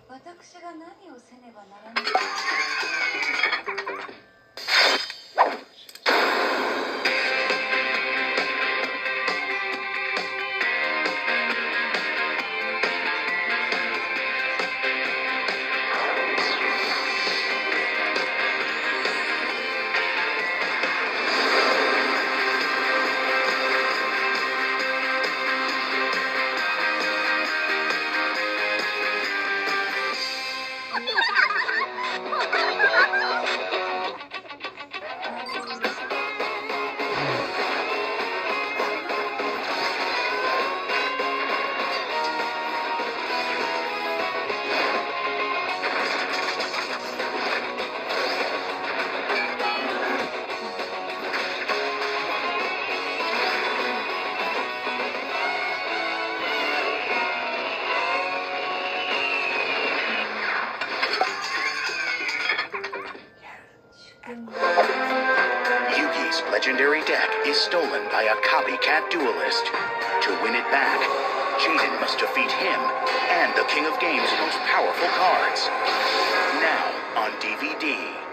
私が何をせねばならないか。 Yugi's legendary deck is stolen by a copycat duelist. To win it back, Jaden must defeat him and the King of Games' most powerful cards. Now on DVD.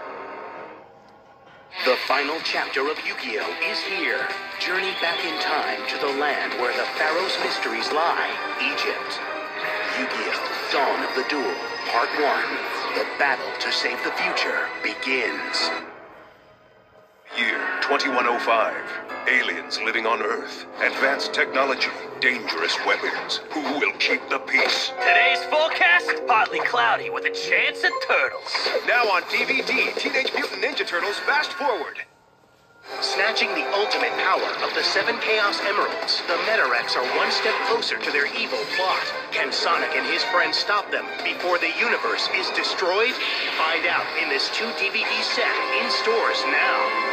The final chapter of Yu-Gi-Oh! Is here. Journey back in time to the land where the Pharaoh's mysteries lie, Egypt. Yu-Gi-Oh! Dawn of the Duel, Part 1. The battle to save the future begins. Year 2105. Aliens living on Earth. Advanced technology. Dangerous weapons. Who will keep the peace? Today's forecast? Partly cloudy with a chance at turtles. Now on DVD, Teenage Mutant Ninja Turtles Fast Forward. Snatching the ultimate power of the 7 Chaos Emeralds, the Metarex are one step closer to their evil plot. Can Sonic and his friends stop them before the universe is destroyed? Find out in this 2 DVD set in stores now.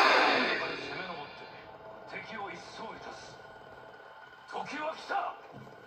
Tokyo は来た